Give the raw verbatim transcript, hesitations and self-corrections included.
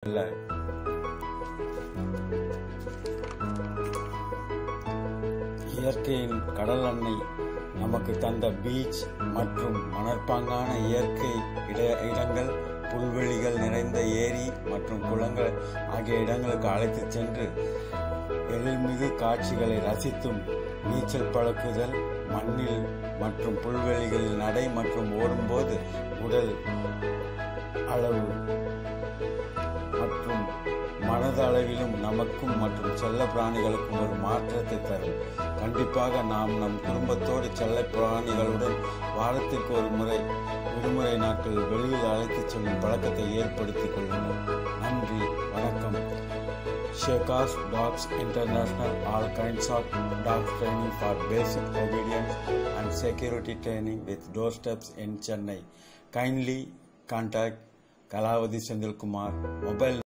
இயற்கையின் கடல் அன்னை நமக்கு தந்த பீச் மற்றும் மணற்பாங்கான இயற்கை இட இடங்கள் புல்வெளிகள் நிறைந்த ஏரி மற்றும் குளங்கள் ஆகிய இடங்களுக்கு அழைத்து சென்று எழில்மிகு காட்சிகளை ரசித்தும் நீச்சல் பழக்குதல், மண்ணில் மற்றும் புல்வெளிகளில் நடை மற்றும் ஓடும்போது உடல் அளவு மற்றும் மனது அளவிலும் நமக்கும் மற்றும் செல்ல பிராணிகளுக்கும் ஒரு மாற்றத்தை தரும். கண்டிப்பாக நாம் நம் குடும்பத்தோடு செல்ல பிராணிகளுடன் வாரத்திற்கு ஒரு முறை விடுமுறை நாட்களில் வெளியில் அழைத்துச் செல்லும் பழக்கத்தை ஏற்படுத்திக் கொள்ளுங்கள். நன்றி, வணக்கம். Shekas Dogs International, all kinds of dog training for basic obedience and security training with doorsteps in Chennai. Kindly contact Kalavadi Sendilkumar. Mobile